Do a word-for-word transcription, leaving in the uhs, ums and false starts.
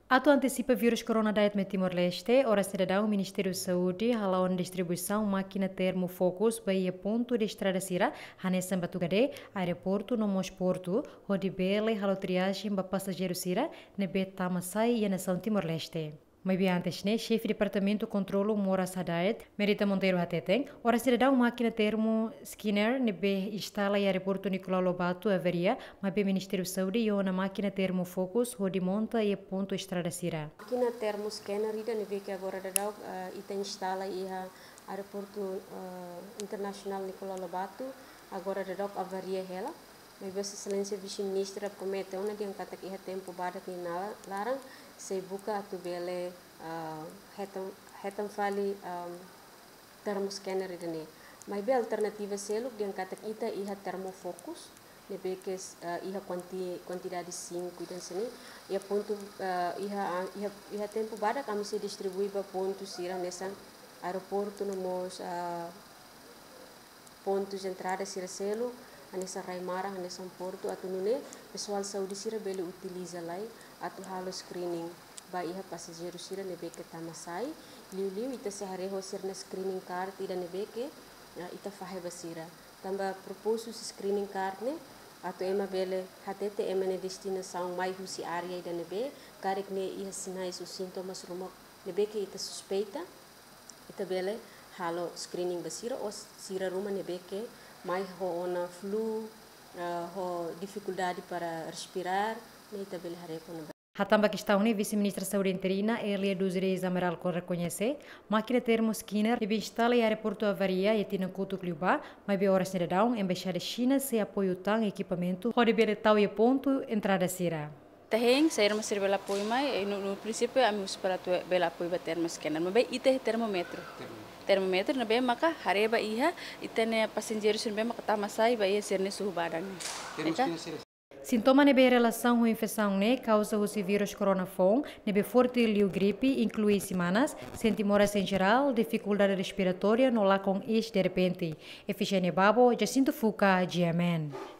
Atu antecipa vírus corona diet me Timor-Leste, ora cidadão, o Ministério da Saúde, halaon distribuição máquina termo focus, baía ponto de estrada sira, hanesan batugade, aeroporto no Mosporto, rodibele, halo triagem, ba passageiro sira, nebe tamasai e nação Timor-Leste. Mas bem antes, né, chefe de departamento controlo Mora Sadaet, Merita Monteiro Hateteng, ora cidadão máquina termo scanner, nebe instala e aeroporto Nicolau Lobato avaria, mas bem Ministério da Saúde e na máquina termo focus, rodimonta e ponto estrada sira. Máquina termo scanner ida nebe que agora da uh, ita instala e a aeroporto uh, internacional Nicolau Lobato, agora da avaria ela. Mas Vossa Excelência Vice-Ministra promete uma dia kata que tempo badak ni larang se buka atu bele hetam hetam fali termoscanner idane. Mas be alternativa selo dia kata kita iha termofocus nebe que iha quanti quantidade cinco dan sini ia ponto iha iha iha tempo badak kami se distribui ba ponto sira nessa aeroporto no mos pontos de entrada sira selo anessa Raimara, anessa Porto, atu nune pessoal saúde sira bele utiliza lá, atu halo screening, ba iha passageiro sira nebe que tamasai, liu liu ita se hareho sira na screening card ida nebe que ita fahe basira. Tamba proposto screening card ne, atu ema bele hatete ema ne destinação mai husi área ida nebe, karek ne iha sinais os sintomas rumok nebe que ita suspeita, ita bele halo screening basira ou sira ruma nebe que mais ho ona flu, uh, ho dificuldade para respirar, nem também hareko na. Hatamba questão ne vice-ministra da Saúde interina Elia dos Reis Amaral ko reconhece, máquina termo scanner e instala e aeroporto avaria e tina kutu kliuba, mas be horas cidadão embaixada China se apoio tang equipamento, pode bele tau e ponto entrada sira. Taheng saya masih bela apoio mai no, no princípio a mus para tu bela apoio ba termo scanner, mas be ite termômetro. Termometer na be maka hareba iha itene passengeiros be maka tamasai ba ia serne suhu badan. Sintoma nebe relação com infecção ne causa o vírus coronavírus nebe forte liu gripe inclui semanas, sentimoras em geral, dificuldade respiratória no lá com is de repente. Efigênia Babo, Jacinto Fuca, G M N.